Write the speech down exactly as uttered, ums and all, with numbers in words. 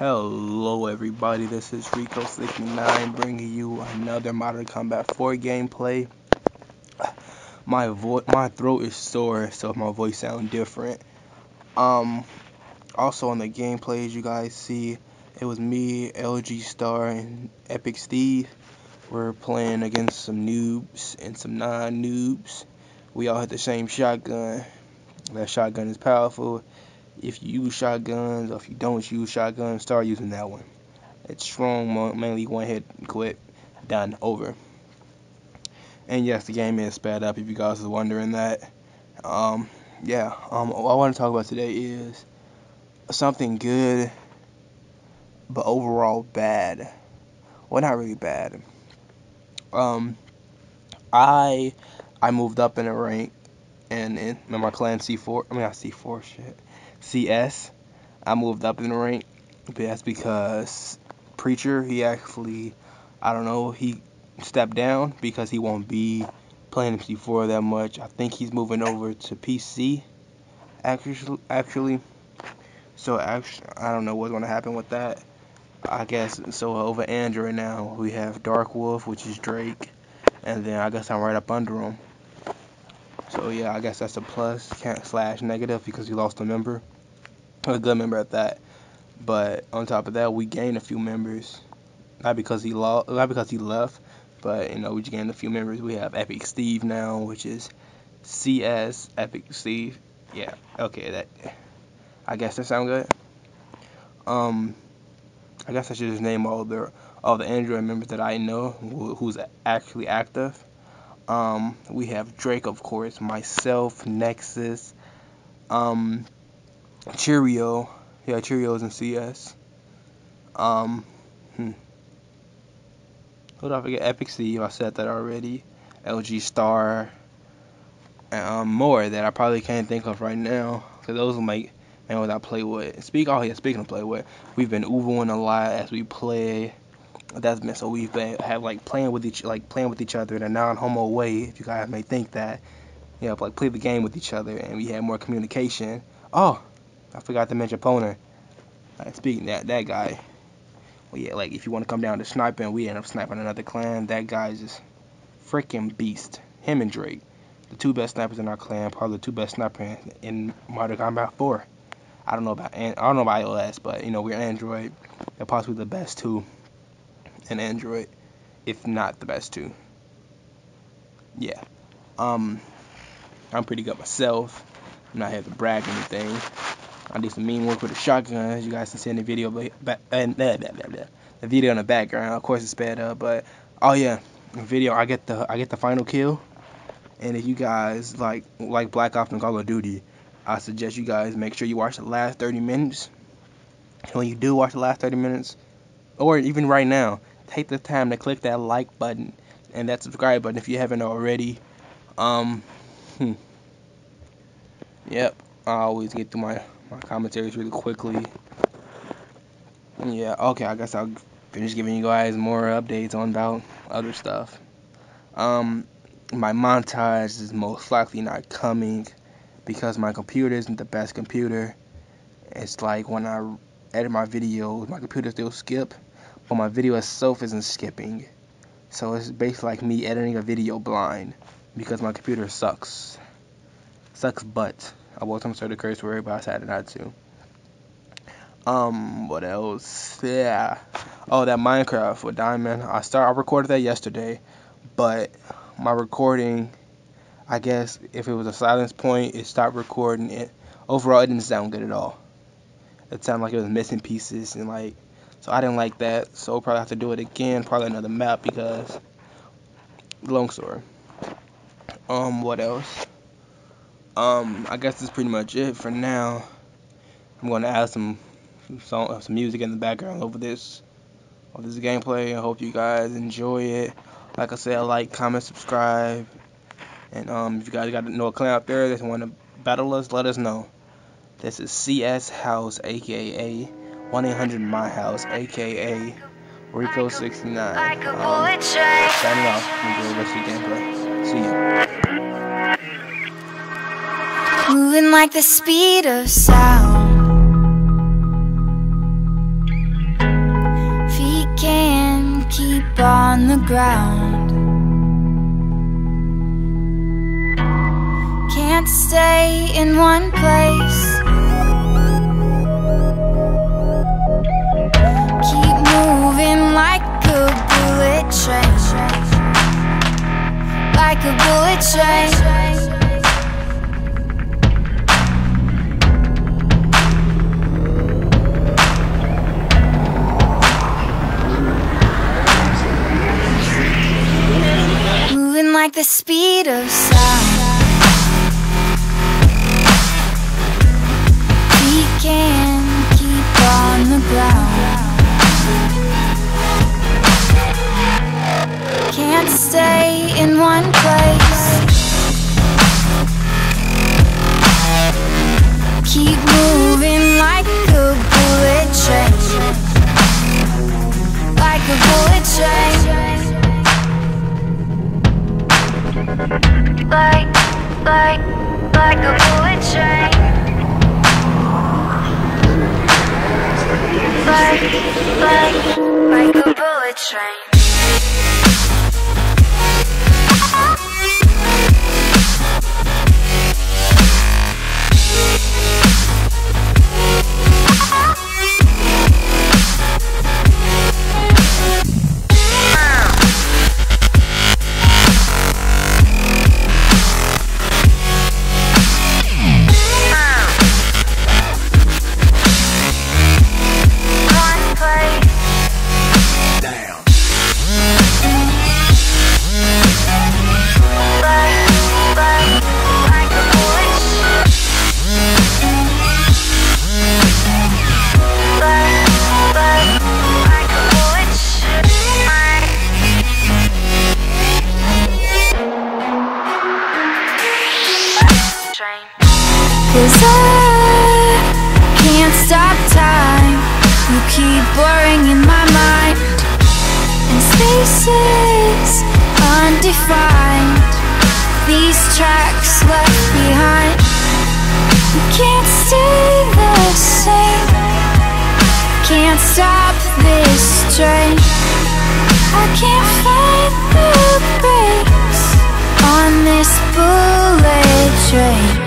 Hello everybody, this is Rico sixty-nine bringing you another Modern Combat four gameplay. My voice, my throat is sore, so if my voice sounds different. Um, also on the gameplay, as you guys see, it was me, L G Star, and Epic Steve. We're playing against some noobs and some non-noobs. We all had the same shotgun. That shotgun is powerful. If you use shotguns, or if you don't use shotguns, start using that one. It's strong, mainly one hit, quit, done, over. And yes, the game is sped up, if you guys are wondering that. Um, yeah, um, what I want to talk about today is something good, but overall bad. Well, not really bad. Um, I I moved up in a rank, and in, in my clan C four, I mean not C four, shit, C S. I moved up in the rank, but that's because Preacher, he actually, I don't know, he stepped down because he won't be playing C four that much. I think he's moving over to P C, actually. actually. So, actually, I don't know what's going to happen with that. I guess, so over Android now, we have Dark Wolf, which is Drake, and then I guess I'm right up under him. So, yeah, I guess that's a plus slash negative because he lost a member. A good member at that. But on top of that, we gained a few members. Not because he lost, not because he left, but you know, we gained a few members. We have Epic Steve now, which is C S Epic Steve. Yeah, okay, that. I guess that sound good. Um, I guess I should just name all the all the Android members that I know who, who's actually active. Um, we have Drake, of course, myself, Nexus, um, Cheerio. Yeah, Cheerio's in C S. Um, hmm. Hold on, I forget Epic Steve. I said that already. L G Star, and um, more that I probably can't think of right now. Cause those are my man what I play with. Speak. Oh yeah, speaking of play with, we've been Uvoing a lot as we play. That's been so we've been have like playing with each like playing with each other in a non-homo way. If you guys may think that, you know, like play the game with each other and we had more communication. Oh, I forgot to mention Poner. Like, speaking that that guy. Well, yeah, like if you want to come down to sniping, we end up sniping another clan. That guy's just freaking beast. Him and Drake, the two best snipers in our clan, probably the two best snipers in Modern Combat four. I don't know about I don't know about iOS, but you know we're Android. They're possibly the best two in Android, if not the best two. Yeah. Um, I'm pretty good myself. I'm not here to brag or anything. I did some mean work with a shotgun, as you guys can see in the video, but and blah, blah, blah, blah. The video in the background, of course, it's sped up, but oh yeah, the video I get the I get the final kill. And if you guys like like Black Ops and Call of Duty, I suggest you guys make sure you watch the last thirty minutes. And when you do watch the last thirty minutes, or even right now, take the time to click that like button and that subscribe button if you haven't already. Um, hmm. Yep, I always get through my, my commentaries really quickly. Yeah, okay, I guess I'll finish giving you guys more updates on about other stuff. Um, my montage is most likely not coming because my computer isn't the best computer. It's like when I edit my videos, my computer still skip, but my video itself isn't skipping. So it's basically like me editing a video blind because my computer sucks. Sucks butt. I was gonna start a curse word, but I decided not to. Um, what else? Yeah. Oh, that Minecraft with Diamond. I start. I recorded that yesterday, but my recording, I guess if it was a silence point, it stopped recording. It overall, it didn't sound good at all. It sounded like it was missing pieces and like, so I didn't like that. So probably have to do it again, probably another map because long story. Um, what else? Um, I guess that's pretty much it for now. I'm gonna add some some, some music in the background over this over this gameplay. I hope you guys enjoy it. Like I said, like, comment, subscribe, and um, if you guys got to know a clan out there that want to battle us, let us know. This is C S House, aka one eight hundred My House, aka Rico sixty-nine. Um, signing off. Enjoy the rest of the gameplay. See ya. Moving like the speed of sound. the ground. Can't stay in one place. Keep moving like a bullet train, like a bullet train. Moving like the speed of sound. We can keep on the ground. Can't stay in one place. Keep moving like a bullet train, like a bullet train. Like, like, like a bullet train. Like, like, like a bullet train. Cause I can't stop time. You keep blurring in my mind, and spaces undefined, these tracks left behind. You can't stay the same. Can't stop this train. I can't find the brakes on this bullet train.